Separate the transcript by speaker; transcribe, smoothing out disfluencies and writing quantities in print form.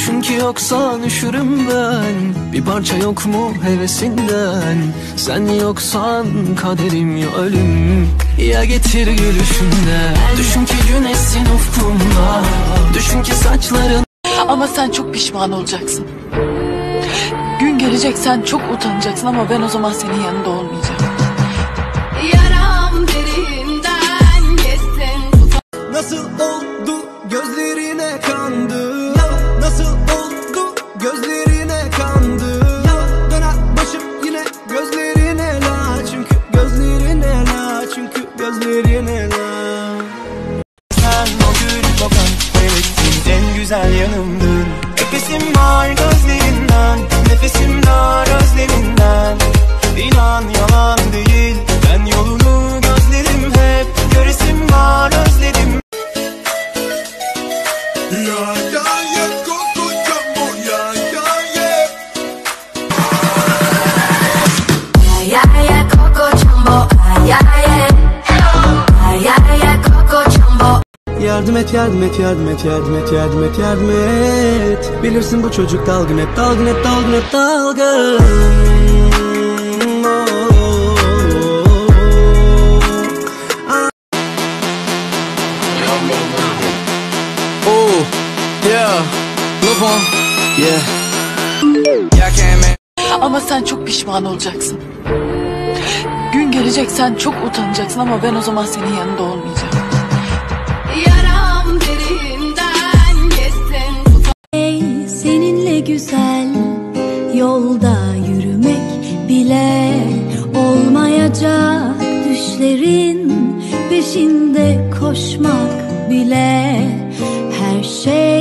Speaker 1: Düşün ki yoksan üşürüm ben, bir parça yok mu hevesinden. Sen yoksan kaderim ya ölüm, ya getir gülüşünden. Düşün ki güneşsin ufkumda, düşün ki saçların.
Speaker 2: Ama sen çok pişman olacaksın. Gün gelecek sen çok utanacaksın ama ben o zaman senin yanında olmayacağım.
Speaker 3: Yaram derinden geçsin.
Speaker 1: Nasıl oldu gözlerine kandı, nasıl oldu gözlerine kandı. Döner başım yine gözlerine la, çünkü gözlerine la, çünkü gözlerine la.
Speaker 4: Sen o gül bakan mevsim en güzel yanımdın. Nefesim var gözlerinden, nefesim dar özleminden. İnan yalan değil, ben yolunu gözledim hep. Göresim var özledim.
Speaker 1: Yardım et, yardım et, yardım et, yardım et, yardım et, yardım et. Bilirsin bu çocuk dalgın hep, dalgın hep, dalgın hep, dalgın.
Speaker 5: Oh, yeah, look on, yeah.
Speaker 2: Ama sen çok pişman olacaksın. Gün gelecek sen çok utanacaksın ama ben o zaman senin yanında olmayacağım.
Speaker 3: Yaram derinden geçsin.
Speaker 6: Ey seninle güzel yolda yürümek bile olmayacak, düşlerin peşinde koşmak bile her şey